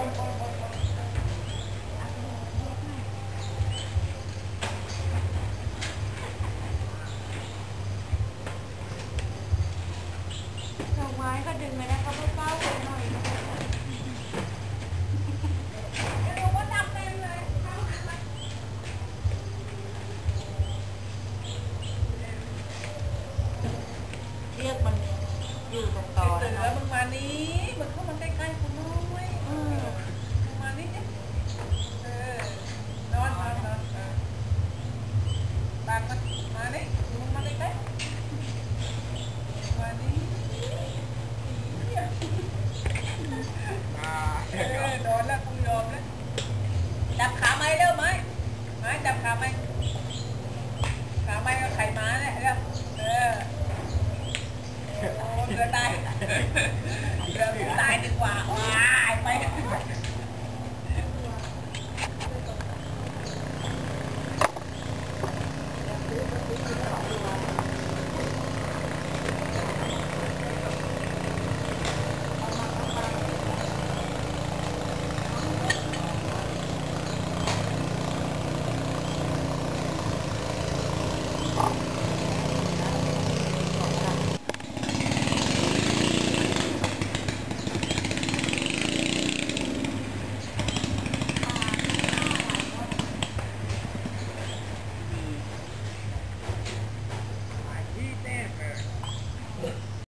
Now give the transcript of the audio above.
ดอกไม้ก็ดึงไม่ได้ก็เป้าๆไปหน่อยเรียกมันอยู่ตรงต่อแล้วมึงมานี้มึงเข้ามาใกล้ๆคุณน้อยมานี้นอนบางมันมานี้มึงมาใกล้ๆมานี้โดนแล้วกูยอมแล้วจับขาไหมเด้อไหมจับขาไหม